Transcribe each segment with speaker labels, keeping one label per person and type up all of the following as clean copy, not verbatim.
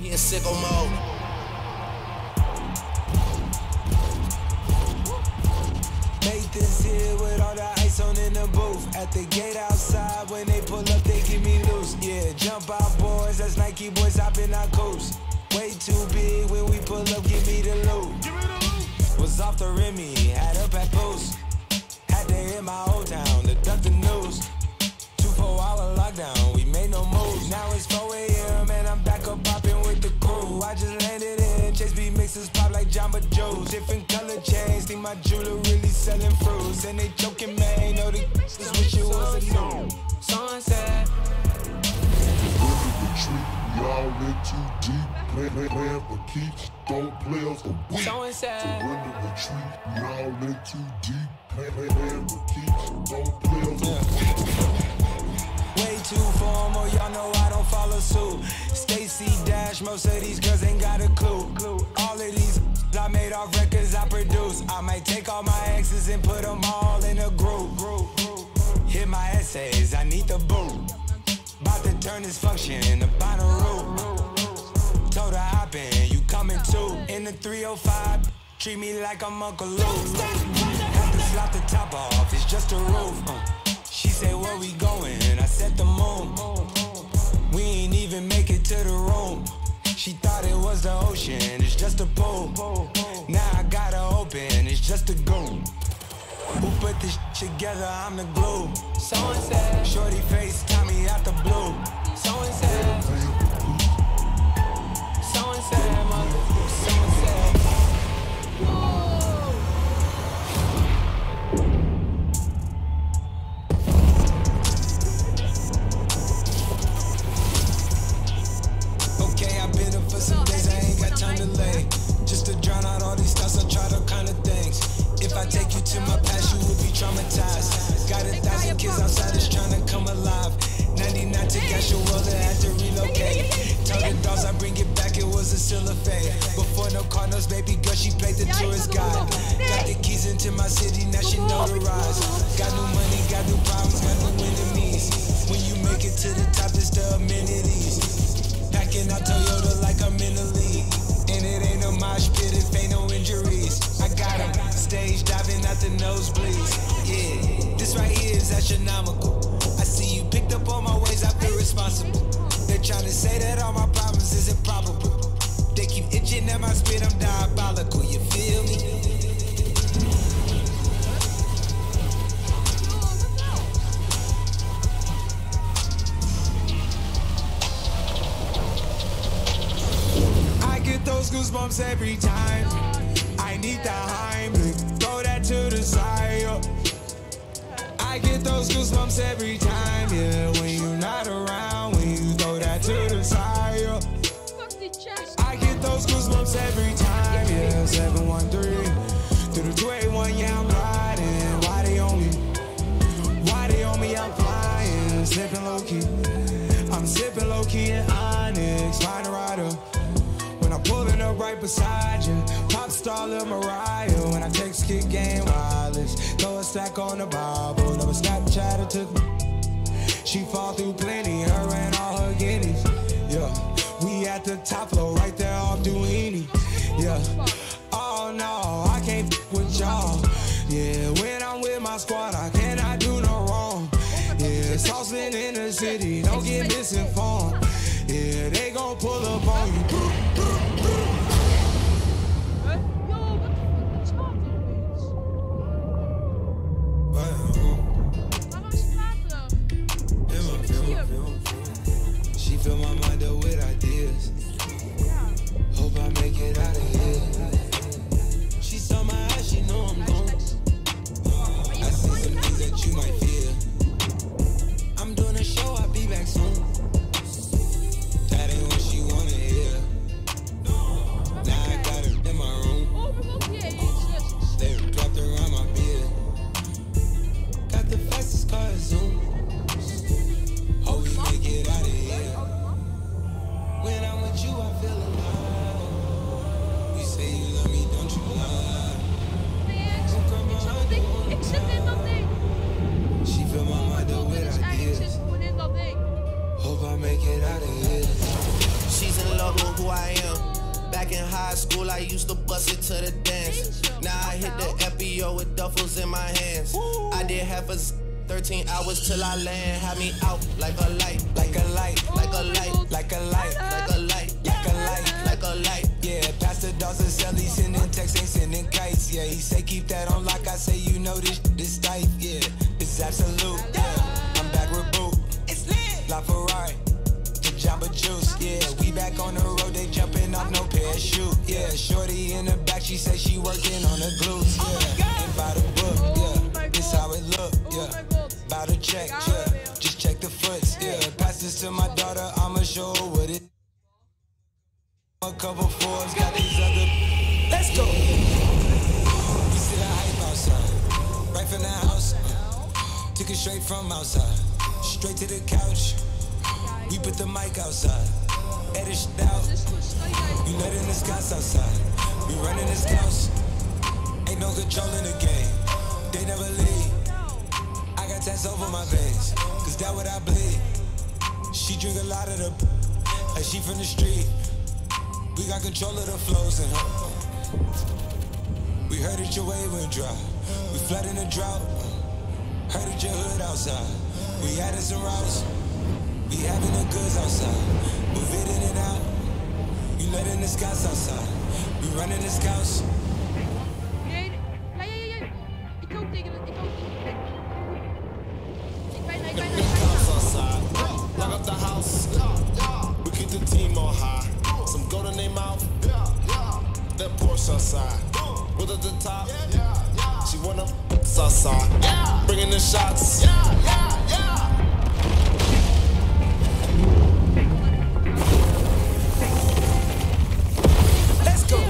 Speaker 1: in sicko mode.
Speaker 2: Make this here with all the ice on in the booth. At the gate outside, when they pull up, they give me loose. Yeah, jump out, boys. That's Nike boys hopping our coast. Way too big when we pull up, give me the loot. Was off the Remy, had up at post. Had to hit my old town to duck the news. 2-4-hour lockdown, we made no moves. Now it's 4 a.m. and I'm back up popping with the crew. I just landed in, Chase B mixes pop like Jamba Joe's. Different color chains, think my jeweler really selling fruits. And they joking, man, know the just wish it was a new sunset.
Speaker 3: Y'all in too deep, playing for keeps, don't play us the weak. Surrender retreat, y'all in too deep, playing for keeps, don't play us the weak.
Speaker 2: Way too formal, y'all know I don't follow suit. Stacy Dash, most of these girls ain't got a clue. All of these I made off records I produce. I might take all my exes and put them all in a group. Hit my essays, I need the boot. About to turn this function into Bonnaroo. Told her hop in, you coming too. In the 305, treat me like I'm Uncle Luke. Have to slap the top off, it's just a roof. She said, where we going? I said the moon. We ain't even make it to the room. She thought it was the ocean, it's just a pool. Now I gotta open, it's just a goon. Who put this together? I'm the glue. Someone said, shorty face, Tommy out the blue. Someone said, someone said, mother, someone said. Okay, I've been up for some days, I ain't got time to lay. Just to drown out all these thoughts, I tried all kind of things. If I take you to my past, you will be traumatized. Got 1,000 kids outside, is trying to come alive. 99 to gas your world, I had to relocate. Tell the dogs I bring it back, it was a still a fade. Before no Cardinals, baby girl, she played the tourist guide. Got the keys into my city, now she notarized. Got new money, got new problems, got new enemies. When you make it to the top, it's the amenities. Packing out Toyota like I'm in the league. And it ain't no mosh pit if ain't no injuries. I got him stage diving out the nosebleeds. Yeah, this right here is astronomical. I see you picked up on my ways, I feel responsible. They're trying to say that all my problems is improbable. They keep itching at my spit, I'm diabolical, you feel me? Those goosebumps every time. I need the Heimlich, throw that to the side. I get those goosebumps every time, yeah. When you're not around, when you throw that to the side. I get those goosebumps every time, yeah. 713 through the 281, yeah, I'm riding. Why they on me? Why they on me? I'm flying, slipping low key. I'm sipping low key in Onyx, find a rider. I'm pulling up right beside you, pop star Lil Mariah. When I text kick game wireless, throw a stack on the Bible. Never Snapchat or took me. She fall through plenty, her and all her guineas. Yeah, we at the top floor, right there off Duini. Yeah, oh no, I can't f with y'all. Yeah, when I'm with my squad, I cannot do no wrong. Yeah, saucing in the city, don't get misinformed. Yeah, they gon' pull up on you. She fill my mind up with ideas. Hope I make it out of here. She saw my eyes, she know I'm gone. I see some things that you might fear. I'm doing a show, I'll be back soon. That ain't what she wanna hear.
Speaker 1: who I am. Back in high school, I used to bust it to the dance. Now I hit the FBO with duffels in my hands. I did half a 13 hours till I land. Had me out like a light, like a light, like a light, like a light, like a light, like a light, like a light.
Speaker 2: Yeah, Pastor Dawson sell, he sending texts, ain't sending kites. Yeah, he say keep that on lock. I say you know this tight. Yeah, it's absolute. Yeah, I'm back with Boo. It's lit. La Ferrari, the Jamba Juice. Yeah, we back on the road. They jumping off no parachute. Yeah, shorty in the back. She say she working on the glutes. Yeah, and by the book. Yeah, this how it look. Yeah, about to check. Yeah, just check the foots. Yeah, pass this to my daughter. I'ma show her what it. A couple Forbes, got these other. Let's go. We see the hype outside, right from the house. Took it straight from outside, straight to the couch. We put the mic outside, edit shit out. You letting the scouts outside, we running the scouts. Ain't no control in the game, they never leave. I got tats over my veins, cause that what I bleed. She drink a lot of the, like she from the street. We got control of the flows in her. We heard that your wave went dry. We flooding the drought. Heard that your hood outside. We added some routes. We having the goods outside. Move it in and out. You letting the scouts outside. We running the scouts.
Speaker 4: Nee, ja. Ik ook tegen het. Ik bijna.
Speaker 1: Outside, lock up the house. We keep the team on high. Some gold in their mouth. That Porsche outside. With at the top. She wanna outside. Bringing the shots.
Speaker 2: Let's go.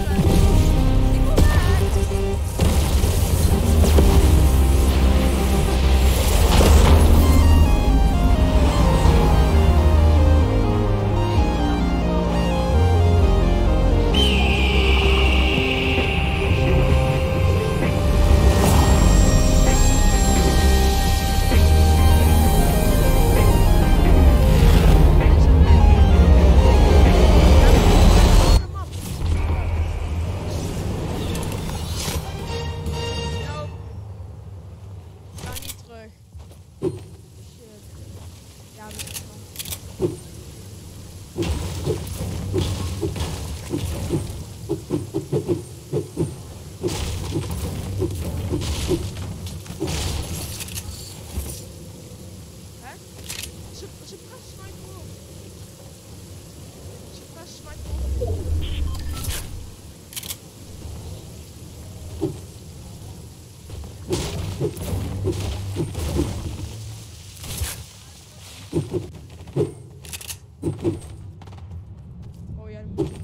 Speaker 4: Oh ja, dan moet ik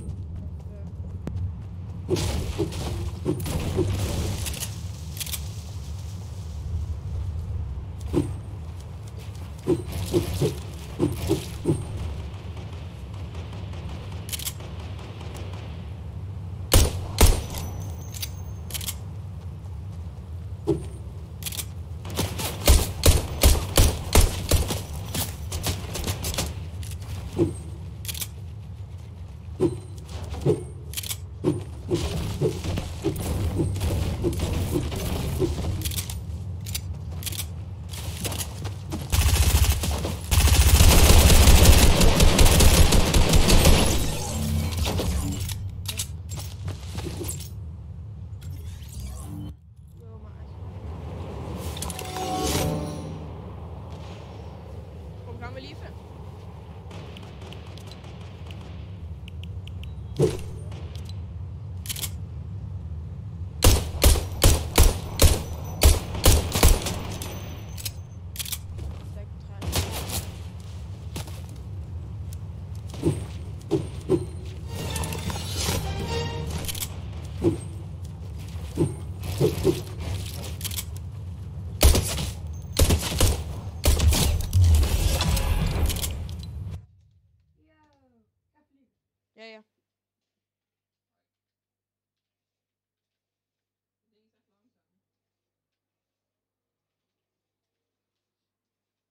Speaker 4: gaan we liever. Ja.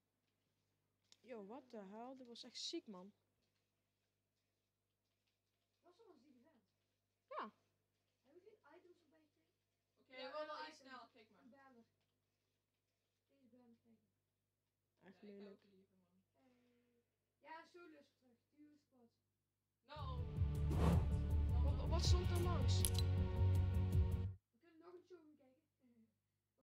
Speaker 4: Yo, wat de hel? Dit was echt ziek, man.
Speaker 5: is lelijk.
Speaker 4: Liever, man.
Speaker 6: Ja, zo lustig. Duurspot.
Speaker 4: No.
Speaker 5: Wat stond er langs?